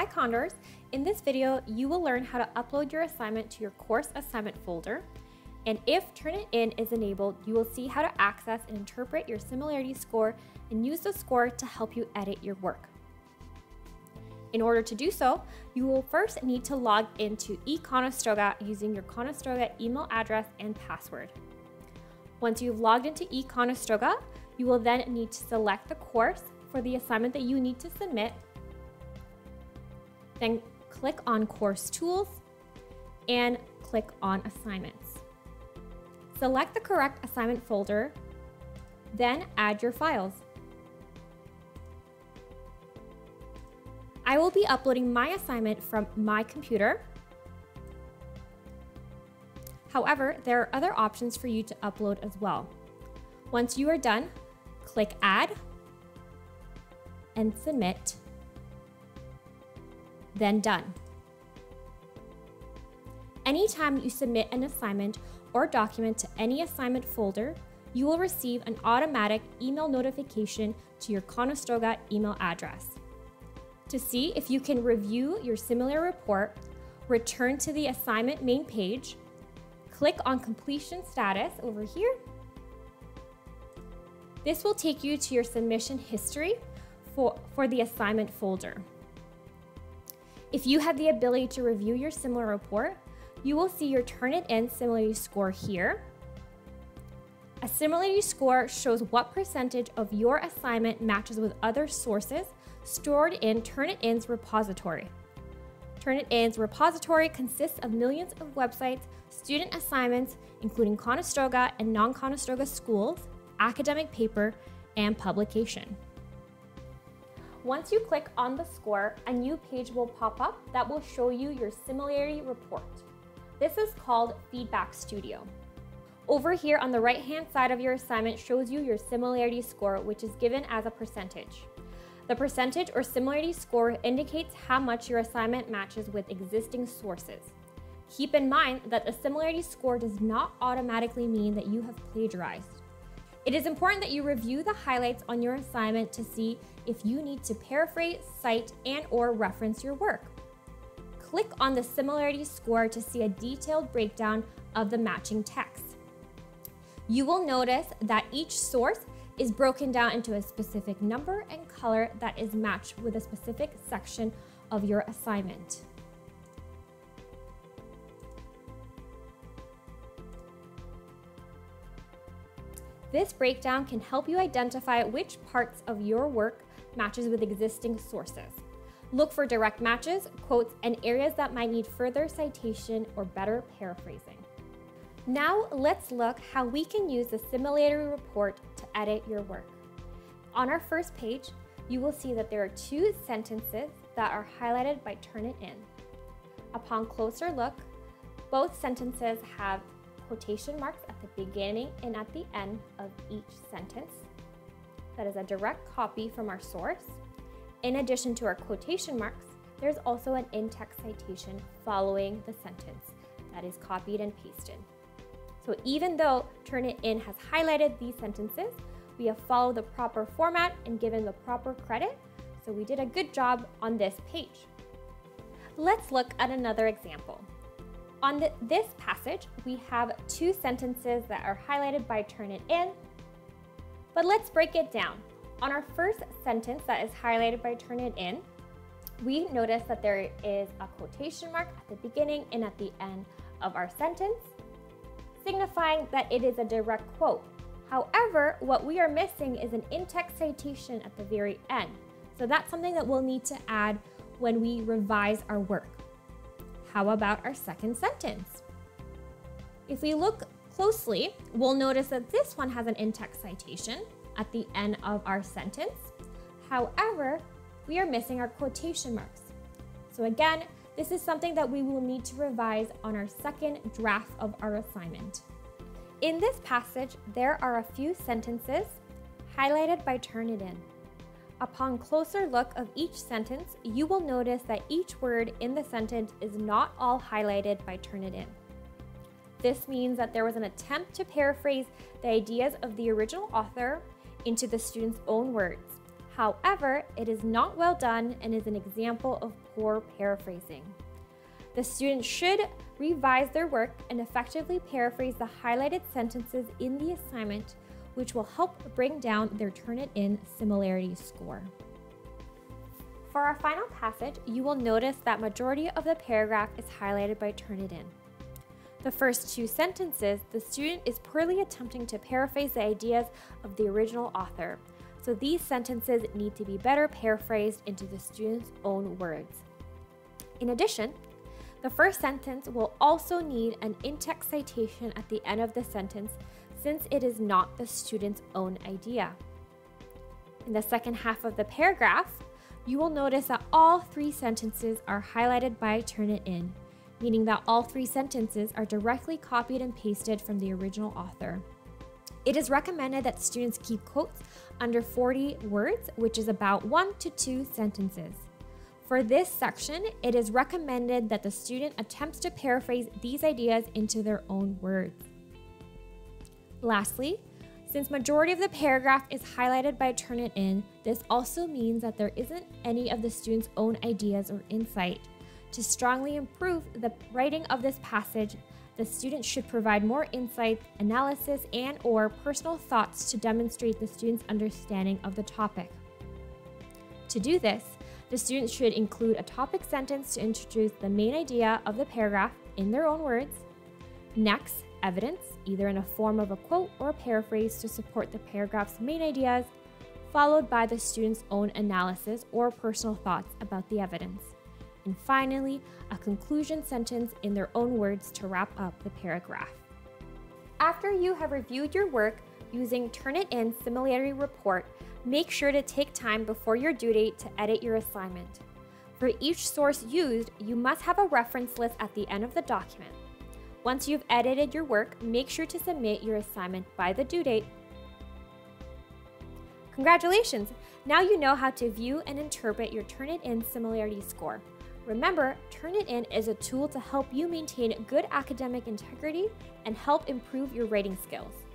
Hi Condors! In this video, you will learn how to upload your assignment to your course assignment folder. And if Turnitin is enabled, you will see how to access and interpret your similarity score and use the score to help you edit your work. In order to do so, you will first need to log into eConestoga using your Conestoga email address and password. Once you've logged into eConestoga, you will then need to select the course for the assignment that you need to submit. Then click on Course Tools and click on Assignments. Select the correct assignment folder, then add your files. I will be uploading my assignment from my computer. However, there are other options for you to upload as well. Once you are done, click Add and Submit, then Done. Anytime you submit an assignment or document to any assignment folder, you will receive an automatic email notification to your Conestoga email address. To see if you can review your similarity report, return to the assignment main page, click on Completion Status over here. This will take you to your submission history for the assignment folder. If you have the ability to review your similarity report, you will see your Turnitin Similarity Score here. A similarity score shows what percentage of your assignment matches with other sources stored in Turnitin's repository. Turnitin's repository consists of millions of websites, student assignments, including Conestoga and non-Conestoga schools, academic paper, and publication. Once you click on the score, a new page will pop up that will show you your similarity report. This is called Feedback Studio. Over here on the right-hand side of your assignment shows you your similarity score, which is given as a percentage. The percentage or similarity score indicates how much your assignment matches with existing sources. Keep in mind that the similarity score does not automatically mean that you have plagiarized. It is important that you review the highlights on your assignment to see if you need to paraphrase, cite, and/or reference your work. Click on the similarity score to see a detailed breakdown of the matching text. You will notice that each source is broken down into a specific number and color that is matched with a specific section of your assignment. This breakdown can help you identify which parts of your work matches with existing sources. Look for direct matches, quotes, and areas that might need further citation or better paraphrasing. Now let's look how we can use the similarity report to edit your work. On our first page, you will see that there are two sentences that are highlighted by Turnitin. Upon closer look, both sentences have quotation marks at the beginning and at the end of each sentence. That is a direct copy from our source. In addition to our quotation marks, there's also an in-text citation following the sentence that is copied and pasted. So even though Turnitin has highlighted these sentences, we have followed the proper format and given the proper credit, so we did a good job on this page. Let's look at another example. On this passage, we have two sentences that are highlighted by Turnitin, but let's break it down. On our first sentence that is highlighted by Turnitin, we notice that there is a quotation mark at the beginning and at the end of our sentence, signifying that it is a direct quote. However, what we are missing is an in-text citation at the very end. So that's something that we'll need to add when we revise our work. How about our second sentence? If we look closely, we'll notice that this one has an in-text citation at the end of our sentence. However, we are missing our quotation marks. So again, this is something that we will need to revise on our second draft of our assignment. In this passage, there are a few sentences highlighted by Turnitin. Upon closer look of each sentence, you will notice that each word in the sentence is not all highlighted by Turnitin. This means that there was an attempt to paraphrase the ideas of the original author into the student's own words. However, it is not well done and is an example of poor paraphrasing. The student should revise their work and effectively paraphrase the highlighted sentences in the assignment, which will help bring down their Turnitin Similarity Score. For our final passage, you will notice that majority of the paragraph is highlighted by Turnitin. The first two sentences, the student is poorly attempting to paraphrase the ideas of the original author, so these sentences need to be better paraphrased into the student's own words. In addition, the first sentence will also need an in-text citation at the end of the sentence since it is not the student's own idea. In the second half of the paragraph, you will notice that all three sentences are highlighted by Turnitin, meaning that all three sentences are directly copied and pasted from the original author. It is recommended that students keep quotes under 40 words, which is about 1 to 2 sentences. For this section, it is recommended that the student attempts to paraphrase these ideas into their own words. Lastly, since majority of the paragraph is highlighted by Turnitin, this also means that there isn't any of the student's own ideas or insight. To strongly improve the writing of this passage, the student should provide more insight, analysis, and/or personal thoughts to demonstrate the student's understanding of the topic. To do this, the student should include a topic sentence to introduce the main idea of the paragraph in their own words. Next, evidence, either in a form of a quote or a paraphrase to support the paragraph's main ideas, followed by the student's own analysis or personal thoughts about the evidence. And finally, a conclusion sentence in their own words to wrap up the paragraph. After you have reviewed your work using Turnitin Similarity Report, make sure to take time before your due date to edit your assignment. For each source used, you must have a reference list at the end of the document. Once you've edited your work, make sure to submit your assignment by the due date. Congratulations! Now you know how to view and interpret your Turnitin Similarity Score. Remember, Turnitin is a tool to help you maintain good academic integrity and help improve your writing skills.